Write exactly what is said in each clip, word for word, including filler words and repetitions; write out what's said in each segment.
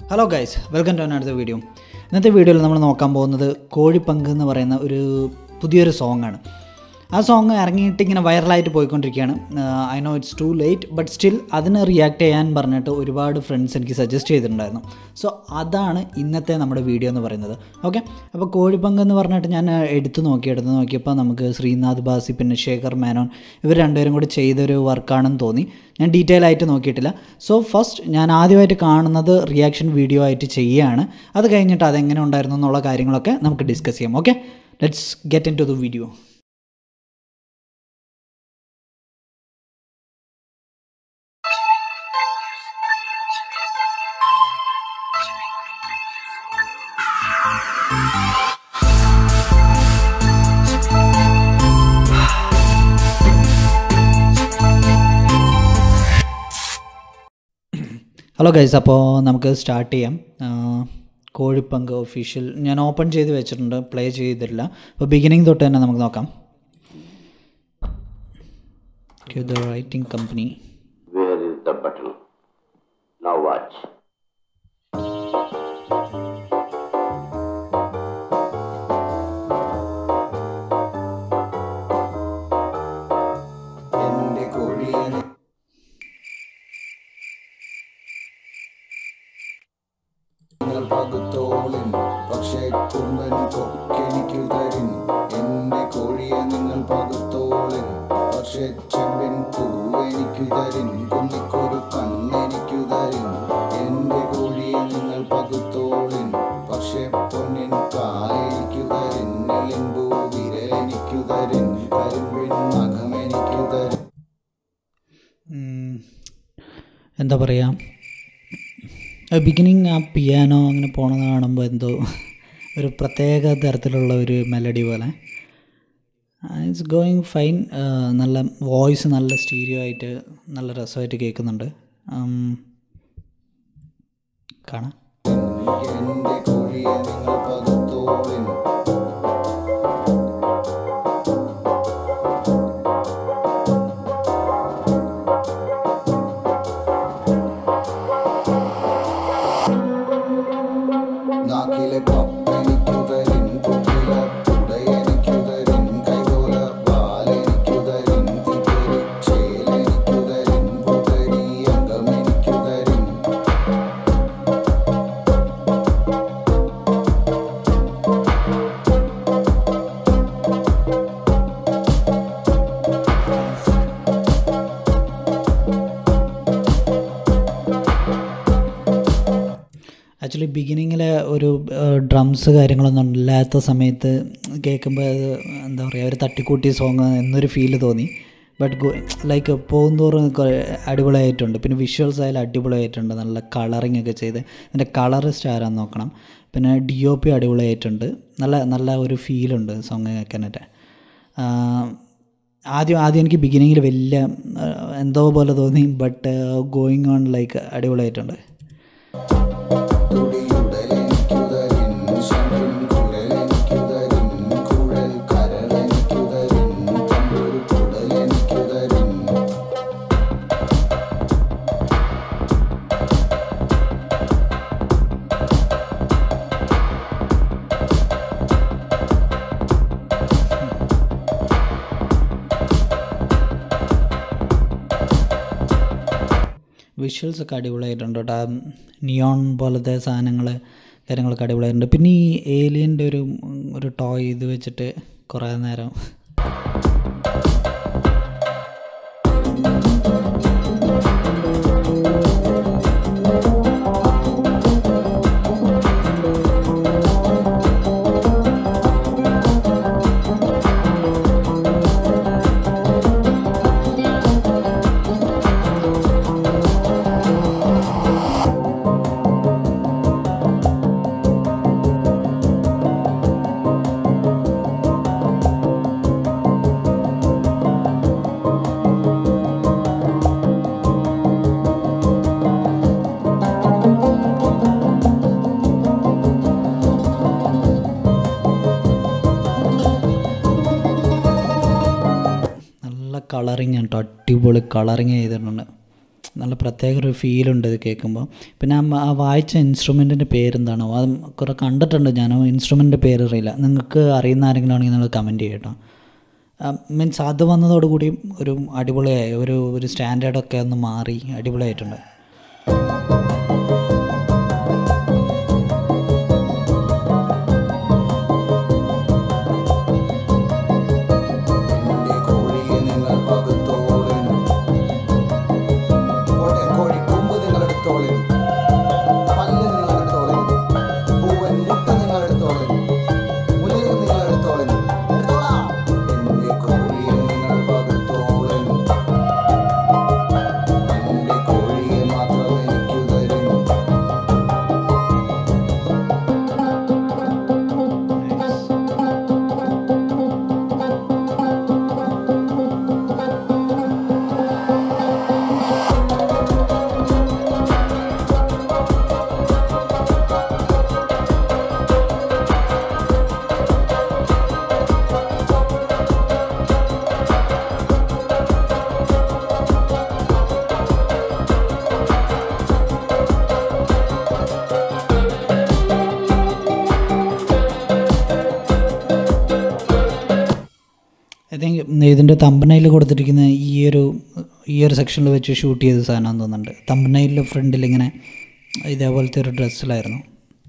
Hello guys, welcome to another video. ഇന്നത്തെ വീഡിയോയിൽ നമ്മൾ നോക്കാൻ പോകുന്നത് കോഴിപ്പങ്ക് എന്ന് പറയുന്ന ഒരു പുതിയൊരു സോങ്ങാണ്. ആ സോങ് ഇറങ്ങിയിട്ട് ഇങ്ങനെ വൈറലായിട്ട് പോയിക്കൊണ്ടിരിക്കുകയാണ്. I know it's too late, but still അതിന് റിയാക്ട് ചെയ്യാൻ പറഞ്ഞിട്ട് ഒരുപാട് ഫ്രണ്ട്സ് എനിക്ക് സജസ്റ്റ് ചെയ്തിട്ടുണ്ടായിരുന്നു. സോ അതാണ് ഇന്നത്തെ നമ്മുടെ വീഡിയോ എന്ന് പറയുന്നത്. ഓക്കെ, അപ്പോൾ കോഴിപ്പങ്ക് എന്ന് പറഞ്ഞിട്ട് ഞാൻ എടുത്തു നോക്കി എടുത്ത് നോക്കിയപ്പോൾ നമുക്ക് ശ്രീനാഥ് ഭാസി പിന്നെ ശേഖർ മേനോൻ ഇവർ രണ്ടുപേരും കൂടി ചെയ്തൊരു വർക്കാണെന്ന് തോന്നി. ഞാൻ ഡീറ്റെയിൽ ആയിട്ട് നോക്കിയിട്ടില്ല. സോ ഫസ്റ്റ് ഞാൻ ആദ്യമായിട്ട് കാണുന്നത് റിയാക്ഷൻ വീഡിയോ ആയിട്ട് ചെയ്യുകയാണ്. അത് കഴിഞ്ഞിട്ട് അതെങ്ങനെ ഉണ്ടായിരുന്നു എന്നുള്ള കാര്യങ്ങളൊക്കെ നമുക്ക് ഡിസ്കസ് ചെയ്യാം. Okay, let's get into the video. Hello guys, അപ്പോൾ നമുക്ക് സ്റ്റാർട്ട് ചെയ്യാം. കോഴിപ്പങ്ക് ഒഫീഷ്യൽ ഞാൻ ഓപ്പൺ ചെയ്ത് വെച്ചിട്ടുണ്ട്, പ്ലേ ചെയ്തിട്ടില്ല. അപ്പോൾ ബിഗിനിങ് തൊട്ട് തന്നെ നമുക്ക് നോക്കാം. The writing company. Where is the button? Now watch. പകുത്തോളിൻ പക്ഷേ കുമ്പൻ കൊക്കെനിക്കു തരിൻ. എന്റെ കോഴിയെ നിങ്ങൾ പകുത്തോളിൻ പക്ഷേ ചെമ്പിൻ പൂവെനിക്കു തരിൻ. കുന്നിക്കൊരു കണ്ണെനിക്കു തരിൻ. എന്റെ കോഴിയെ നിങ്ങൾ പകുത്തോളിൻ പക്ഷേ പൊന്നിൻ കാലെനിക്കു തരിൻ. എലിമ്പൂ വിരലെനിക്കു തരിൻ. കരിമ്പിൻ നഖമെനിക്കു തരിൻ. എന്താ പറയുക, ബിഗിനിങ് ആ പിയാനോ അങ്ങനെ പോണത് കാണുമ്പോൾ എന്തോ ഒരു പ്രത്യേക തരത്തിലുള്ള ഒരു മെലഡി പോലെ. It's going fine. നല്ല വോയിസ് നല്ല സ്റ്റീരിയോ ആയിട്ട് നല്ല രസമായിട്ട് കേൾക്കുന്നുണ്ട്. കാണാം. എന്റെ കോഴിയെ നിങ്ങൾ പകുത്തോളിൻ. നാക്കിലെ പപ്പനിക്കു തരിൻ. പുക്കില പുടയനിക്കു തരിൻ. കൈപോല വാലെനിക്കു തരിൻ. തിപ്പരി ചേലെനിക്കു തരിൻ. പുതരി അംഗമെനിക്കു തരിൻ. ആക്ച്വലി ബിഗിനിങ്ങിലെ ഒരു ഡ്രംസ് കാര്യങ്ങളൊന്നും ഇല്ലാത്ത സമയത്ത് കേൾക്കുമ്പോൾ അത് എന്താ പറയുക, ഒരു തട്ടിക്കൂട്ടി സോങ് എന്നൊരു ഫീല് തോന്നി. ബട്ട് ഗോ ലൈക്ക് പോകുന്തോറും അടിപൊളിയായിട്ടുണ്ട്. പിന്നെ വിഷ്വൽസ് ആയാലും അടിപൊളിയായിട്ടുണ്ട്. നല്ല കളറിങ് ഒക്കെ ചെയ്ത് ഇതിൻ്റെ കളറിസ്റ്റ് ആരാന്ന് നോക്കണം. പിന്നെ ഡി ഒ പി അടിപൊളിയായിട്ടുണ്ട്. നല്ല നല്ല ഒരു ഫീലുണ്ട് സോങ് കേൾക്കാനായിട്ട്. ആദ്യം ആദ്യം എനിക്ക് ബിഗിനിങ്ങിൽ വലിയ എന്തോ പോലെ തോന്നി. ബട്ട് ഗോയിങ് ഓൺ ലൈക്ക് അടിപൊളിയായിട്ടുണ്ട്. വിഷ്വൽസ് ഒക്കെ അടിപൊളിയായിട്ടുണ്ട് കേട്ടോ. നിയോൺ പോലത്തെ സാധനങ്ങൾ കാര്യങ്ങളൊക്കെ അടിപൊളിയായിട്ടുണ്ട്. പിന്നെ ഈ ഏലിയൻ്റെ ഒരു ഒരു ടോയ് ഇത് വെച്ചിട്ട് കുറേ നേരം കളറിങ് കേട്ടോ, അടിപൊളി കളറിങ് ചെയ്തിട്ടുണ്ട്. നല്ല പ്രത്യേക ഒരു ഫീലുണ്ട് ഇത് കേൾക്കുമ്പോൾ. പിന്നെ ആ വായിച്ച ഇൻസ്ട്രുമെൻറ്റിൻ്റെ പേരെന്താണോ അത് കുറേ കണ്ടിട്ടുണ്ട് ഞാൻ, ഇൻസ്ട്രുമെൻറ്റിൻ്റെ പേര് അറിയില്ല. നിങ്ങൾക്ക് അറിയുന്ന ആരെങ്കിലും ആണെങ്കിൽ നിങ്ങൾ കമൻറ്റ് ചെയ്യട്ടോ. മീൻസ് അത് വന്നതോടുകൂടി ഒരു അടിപൊളിയായി, ഒരു ഒരു സ്റ്റാൻഡേർഡൊക്കെ ഒന്ന് മാറി അടിപൊളിയായിട്ടുണ്ട്. ഐ തിങ്ക് ഇതിൻ്റെ തമ്പനയിൽ കൊടുത്തിരിക്കുന്ന ഈ ഒരു ഈ ഒരു സെക്ഷനിൽ വെച്ച് ഷൂട്ട് ചെയ്ത സാധനം തോന്നുന്നുണ്ട്. തമ്പനയിലെ ഫ്രണ്ടിൽ ഇങ്ങനെ ഇതേപോലത്തെ ഒരു ഡ്രസ്സിലായിരുന്നു.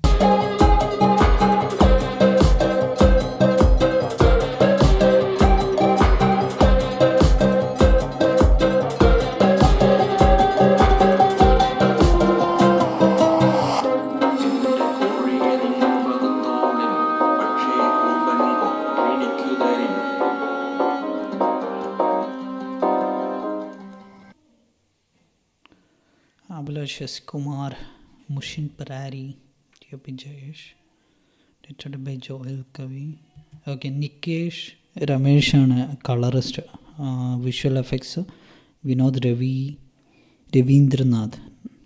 Abhilash Kumar, Mushin Parari, T P Jayesh, directed by Joel Kavi. Okay, Nikesh Ramesh ആണ് colourist. Visual effects Vinod Ravi Ravindranath.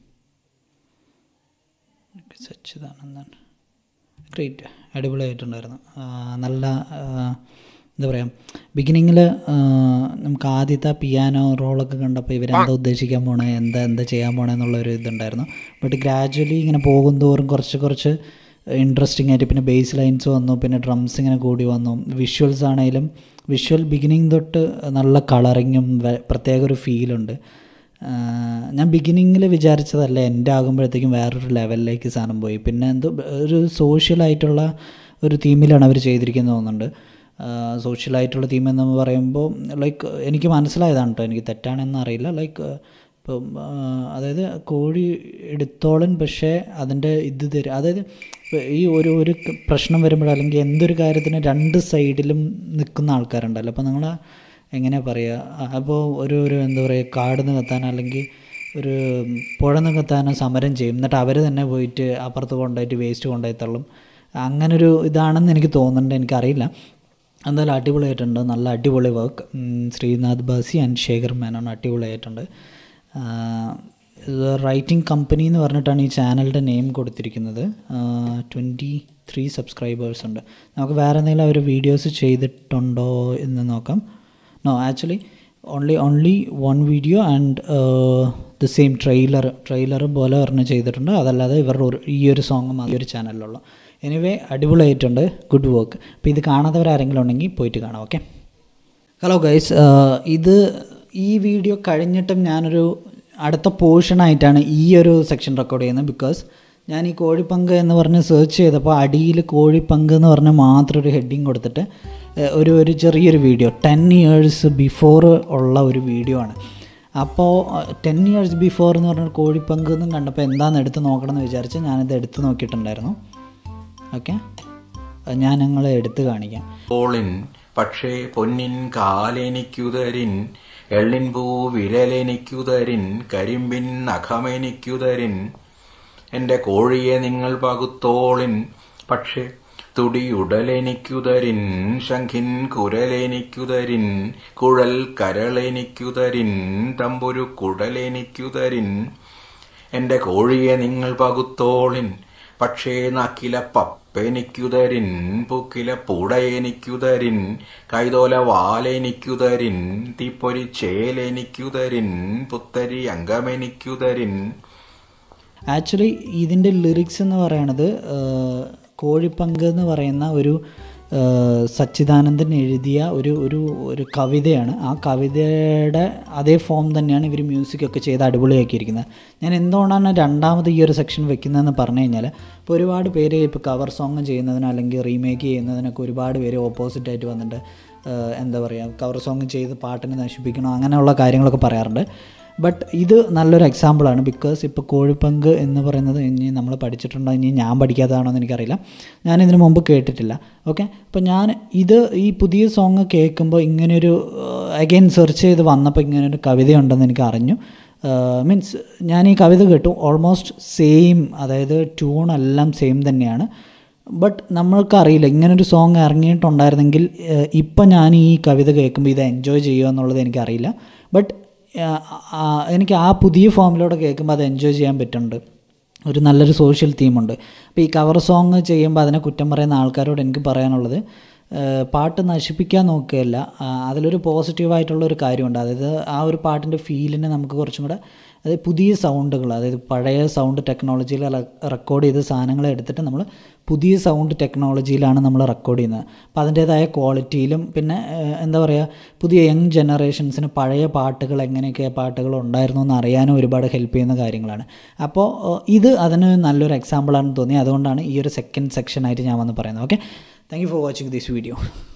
Sachidanandan. Great, അടിപൊളിയായിട്ടുണ്ടായിരുന്നു. നല്ല എന്താ പറയുക, ബിഗിനിങ്ങിൽ നമുക്ക് ആദ്യത്തെ പിയാനോ റോളൊക്കെ കണ്ടപ്പോൾ ഇവരെന്താ ഉദ്ദേശിക്കാൻ പോണേ, എന്താ എന്താ ചെയ്യാൻ പോണേ എന്നുള്ളൊരു ഇതുണ്ടായിരുന്നു. ബട്ട് ഗ്രാജ്വലി ഇങ്ങനെ പോകും തോറും കുറച്ച് കുറച്ച് ഇൻട്രസ്റ്റിംഗ് ആയിട്ട് പിന്നെ ബേസ് ലൈൻസ് വന്നു, പിന്നെ ഡ്രംസ് ഇങ്ങനെ കൂടി വന്നു. വിഷ്വൽസ് ആണെങ്കിലും വിഷ്വൽ ബിഗിനിങ് തൊട്ട് നല്ല കളറിങ്ങും പ്രത്യേക ഒരു ഫീലുണ്ട്. ഞാൻ ബിഗിനിങ്ങിൽ വിചാരിച്ചതല്ല, എൻ്റെ ആകുമ്പോഴത്തേക്കും വേറൊരു ലെവലിലേക്ക് സാധനം പോയി. പിന്നെ എന്തോ ഒരു സോഷ്യലായിട്ടുള്ള ഒരു തീമിലാണ് അവർ ചെയ്തിരിക്കുന്നത് തോന്നുന്നുണ്ട്. സോഷ്യലായിട്ടുള്ള തീം എന്ന് പറയുമ്പോൾ ലൈക്ക് എനിക്ക് മനസ്സിലായതാണ് കേട്ടോ, എനിക്ക് തെറ്റാണെന്ന് അറിയില്ല. ലൈക്ക് ഇപ്പം അതായത് കോഴി എടുത്തോളൻ, പക്ഷേ അതിൻ്റെ ഇത് തരും. അതായത് ഈ ഒരു ഒരു പ്രശ്നം വരുമ്പോൾ അല്ലെങ്കിൽ എന്തൊരു കാര്യത്തിന് രണ്ട് സൈഡിലും നിൽക്കുന്ന ആൾക്കാരുണ്ടല്ലോ. അപ്പോൾ നിങ്ങൾ എങ്ങനെയാണ് പറയുക, അപ്പോൾ ഒരു ഒരു എന്താ പറയുക, കാട് നികത്താൻ അല്ലെങ്കിൽ ഒരു പുഴ നികത്താനോ സമരം ചെയ്യും, എന്നിട്ട് അവർ തന്നെ പോയിട്ട് അപ്പുറത്ത് കൊണ്ടുപോയിട്ട് വേസ്റ്റ് കൊണ്ടുപോയി തള്ളും. അങ്ങനൊരു ഇതാണെന്ന് എനിക്ക് തോന്നുന്നുണ്ട്, എനിക്കറിയില്ല. എന്തായാലും അടിപൊളിയായിട്ടുണ്ട്, നല്ല അടിപൊളി വർക്ക്. ശ്രീനാഥ് ബാസി ആൻഡ് ശേഖർ മേനോൻ അടിപൊളിയായിട്ടുണ്ട്. റൈറ്റിംഗ് കമ്പനി എന്ന് പറഞ്ഞിട്ടാണ് ഈ ചാനലിൻ്റെ നെയിം കൊടുത്തിരിക്കുന്നത്. ട്വൻറ്റി ത്രീ സബ്സ്ക്രൈബേഴ്സ് ഉണ്ട്. നമുക്ക് വേറെ എന്തെങ്കിലും അവർ വീഡിയോസ് ചെയ്തിട്ടുണ്ടോ എന്ന് നോക്കാം. No, actually only only one video and the same trailer trailer പോലെ ഒരെണ്ണം ചെയ്തിട്ടുണ്ട്. അതല്ലാതെ ഇവരുടെ ഒരു ഈ ഒരു സോങ് ഈ ഒരു ചാനലിലുള്ള. എനിവേ അടിപൊളിയായിട്ടുണ്ട്, ഗുഡ് വർക്ക്. അപ്പോൾ ഇത് കാണാത്തവരാരെങ്കിലും ഉണ്ടെങ്കിൽ പോയിട്ട് കാണാം. ഓക്കെ, ഹലോ ഗൈസ്, ഇത് ഈ വീഡിയോ കഴിഞ്ഞിട്ടും ഞാനൊരു അടുത്ത പോർഷനായിട്ടാണ് ഈ ഒരു സെക്ഷൻ റെക്കോർഡ് ചെയ്യുന്നത്. ബിക്കോസ് ഞാൻ ഈ കോഴിപ്പങ്ക് എന്ന് പറഞ്ഞ് സെർച്ച് ചെയ്തപ്പോൾ അടിയിൽ കോഴിപ്പങ്ക് എന്ന് പറഞ്ഞ് മാത്രം ഒരു ഹെഡിങ് കൊടുത്തിട്ട് ഒരു ഒരു ചെറിയൊരു വീഡിയോ ടെൻ ഇയേഴ്സ് ബിഫോർ ഉള്ള ഒരു വീഡിയോ ആണ്. അപ്പോൾ ടെൻ ഇയേഴ്സ് ബിഫോർ എന്ന് പറഞ്ഞ കോഴിപ്പങ്ക് എന്നും കണ്ടപ്പോൾ എന്താണെന്ന് എടുത്ത് നോക്കണം എന്ന് വിചാരിച്ച് ഞാനിത് എടുത്ത് നോക്കിയിട്ടുണ്ടായിരുന്നു. ഓക്കെ, ഞാൻ നിങ്ങളെ എടുത്ത് കാണിക്കാം. പക്ഷേ പൊന്നിൻ കാലെനിക്കുതരിൻ, എള്ളിൻ പൂ വിരലെനിക്കുതരിൻ, കരിമ്പിൻ നഖമെനിക്കുതരിൻ, എൻ്റെ കോഴിയെ നിങ്ങൾ പകുത്തോളിൻ. പക്ഷേ തുടിയുടലെനിക്കുതരിൻ, ശംഖിൻ കുരലെനിക്കുതരിൻ, കുഴൽ കരളെനിക്കുതരിൻ, തമ്പുരു കുടലെനിക്കുതരിൻ, എൻ്റെ കോഴിയെ നിങ്ങൾ പകുത്തോളിൻ. പക്ഷേ നാക്കില പപ്പെനിക്കുതരിൻ പൂക്കില പൂടയെനിക്കുതരിൻ കൈതോല വാലെനിക്കുതരിൻ തീപ്പൊരി ചേലെനിക്കുതരിൻ പുത്തരി അംഗമെനിക്കുതരിൻ. ആക്ച്വലി ഇതിൻ്റെ ലിറിക്സ് എന്ന് പറയണത് കോഴിപ്പങ്ക് എന്ന് പറയുന്ന ഒരു സച്ചിദാനന്ദൻ എഴുതിയ ഒരു ഒരു ഒരു കവിതയാണ്. ആ കവിതയുടെ അതേ ഫോം തന്നെയാണ് ഇവർ മ്യൂസിക്കൊക്കെ ചെയ്ത് അടിപൊളിയാക്കിയിരിക്കുന്നത്. ഞാൻ എന്തുകൊണ്ടാണ് രണ്ടാമത് ഈ ഒരു സെക്ഷൻ വെക്കുന്നതെന്ന് പറഞ്ഞു കഴിഞ്ഞാൽ, ഇപ്പോൾ ഒരുപാട് പേര് ഇപ്പോൾ കവർ സോങ് ചെയ്യുന്നതിനോ അല്ലെങ്കിൽ റീമേക്ക് ചെയ്യുന്നതിനൊക്കെ ഒരുപാട് പേര് ഓപ്പോസിറ്റായിട്ട് വന്നിട്ട് എന്താ പറയുക, കവർ സോങ് ചെയ്ത് പാട്ടിനെ നശിപ്പിക്കണോ അങ്ങനെയുള്ള കാര്യങ്ങളൊക്കെ പറയാറുണ്ട്. ബട്ട് ഇത് നല്ലൊരു എക്സാമ്പിളാണ്. ബിക്കോസ് ഇപ്പോൾ കോഴിപ്പങ്ക് എന്ന് പറയുന്നത് ഇനി നമ്മൾ പഠിച്ചിട്ടുണ്ടോ, ഇനി ഞാൻ പഠിക്കാത്തതാണോ എന്ന് എനിക്കറിയില്ല, ഞാൻ ഇതിനു മുമ്പ് കേട്ടിട്ടില്ല. ഓക്കെ, അപ്പോൾ ഞാൻ ഇത് ഈ പുതിയ സോങ് കേൾക്കുമ്പോൾ ഇങ്ങനെയൊരു അഗൈൻ സെർച്ച് ചെയ്ത് വന്നപ്പോൾ ഇങ്ങനൊരു കവിതയുണ്ടെന്ന് എനിക്ക് അറിഞ്ഞു. മീൻസ് ഞാൻ ഈ കവിത കേട്ടു, ഓൾമോസ്റ്റ് സെയിം, അതായത് ട്യൂണെല്ലാം സെയിം തന്നെയാണ്. ബട്ട് നമ്മൾക്കറിയില്ല ഇങ്ങനൊരു സോങ് ഇറങ്ങിയിട്ടുണ്ടായിരുന്നെങ്കിൽ ഇപ്പം ഞാൻ ഈ കവിത കേൾക്കുമ്പോൾ ഇത് എൻജോയ് ചെയ്യുമോ എന്നുള്ളത് എനിക്കറിയില്ല. ബട്ട് എനിക്ക് ആ പുതിയ ഫോമിലൂടെ കേൾക്കുമ്പോൾ അത് എൻജോയ് ചെയ്യാൻ പറ്റുന്നുണ്ട്. ഒരു നല്ലൊരു സോഷ്യൽ തീമുണ്ട്. അപ്പോൾ ഈ കവർ സോങ് ചെയ്യുമ്പോൾ അതിനെ കുറ്റം പറയുന്ന ആൾക്കാരോട് എനിക്ക് പറയാനുള്ളത്, പാട്ട് നശിപ്പിക്കാൻ നോക്കുകയല്ല, അതിലൊരു പോസിറ്റീവായിട്ടുള്ളൊരു കാര്യമുണ്ട്. അതായത് ആ ഒരു പാട്ടിൻ്റെ ഫീലിനെ നമുക്ക് കുറച്ചും കൂടെ, അതായത് പുതിയ സൗണ്ടുകൾ, അതായത് പഴയ സൗണ്ട് ടെക്നോളജിയിൽ റെക്കോർഡ് ചെയ്ത സാധനങ്ങളെ എടുത്തിട്ട് നമ്മൾ പുതിയ സൗണ്ട് ടെക്നോളജിയിലാണ് നമ്മൾ റെക്കോർഡ് ചെയ്യുന്നത്. അപ്പോൾ അതിൻ്റേതായ ക്വാളിറ്റിയിലും പിന്നെ എന്താ പറയുക, പുതിയ യങ് ജനറേഷൻസിന് പഴയ പാട്ടുകൾ എങ്ങനെയൊക്കെ പാട്ടുകൾ ഉണ്ടായിരുന്നു എന്ന് അറിയാനും ഒരുപാട് ഹെൽപ്പ് ചെയ്യുന്ന കാര്യങ്ങളാണ്. അപ്പോൾ ഇത് അതിന് നല്ലൊരു എക്സാമ്പിളാണെന്ന് തോന്നി. അതുകൊണ്ടാണ് ഈ ഒരു സെക്കൻഡ് സെക്ഷനായിട്ട് ഞാൻ വന്ന് പറയുന്നത്. Okay, thank you for watching this video.